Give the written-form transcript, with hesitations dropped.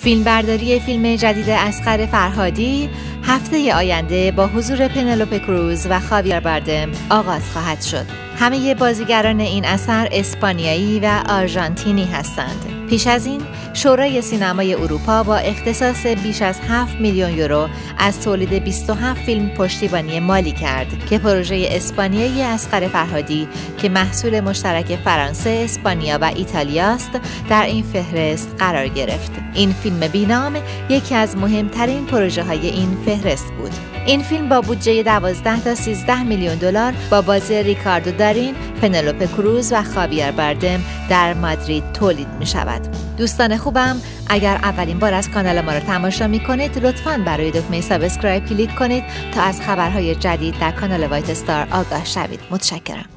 فیلمبرداری فیلم جدید اصغر فرهادی هفته آینده با حضور پنلوپه کروز و خاویر باردم آغاز خواهد شد. همه بازیگران این اثر اسپانیایی و آرژانتینی هستند. پیش از این شورای سینمای اروپا با اختصاص بیش از 7 میلیون یورو از تولید 27 فیلم پشتیبانی مالی کرد که پروژه اسپانیایی اصغر فرهادی که محصول مشترک فرانسه، اسپانیا و ایتالیا است در این فهرست قرار گرفت. این فیلم بینام یکی از مهمترین پروژه های این فهرست بود. این فیلم با بودجه 12 تا 13 میلیون دلار با بازی ریکاردو دارین، پنلوپه کروز و خاویر باردم در مادرید تولید می شود. دوستان خوبم، اگر اولین بار از کانال ما را تماشا می کنید لطفاً برای دکمه سابسکرایب کلیک کنید تا از خبرهای جدید در کانال وایت استار آگاه شوید. متشکرم.